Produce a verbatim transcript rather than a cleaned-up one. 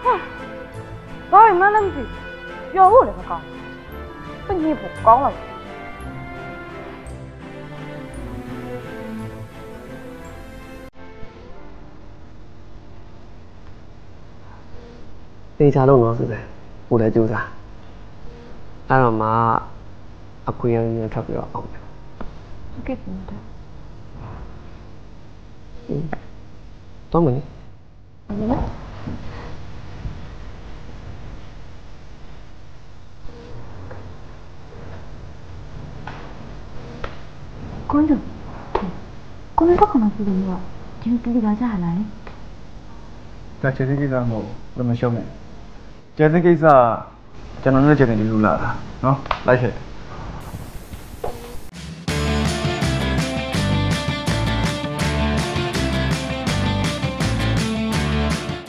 ဘာမှမလုပ်ဘူးပြောဖို့လည်းမကောင်းပညစ်ဖို့ကောင်းလိုက်တေချာလို့နော်ဆိုတယ်ကိုလည်းကြိုးစားအဲ့တော့မှအခွင့်အရေးထပ်ပြီးတော့အောင်မယ်ဟုတ်ကဲ့ပါတော့မင်းဟုတ်လားကိုင်းကိုင်းတော့ခဏစီလို့ကဒီလိုပြေးလာကြလာလေဒါကျေးဇူးကိစ္စမဟုတ်ဘူးမရှုံးနဲ့ကျေးဇူးကိစ္စကျွန်တော်နဲ့ကျေးဇူးလူလာတာနော်လိုက်ခဲ့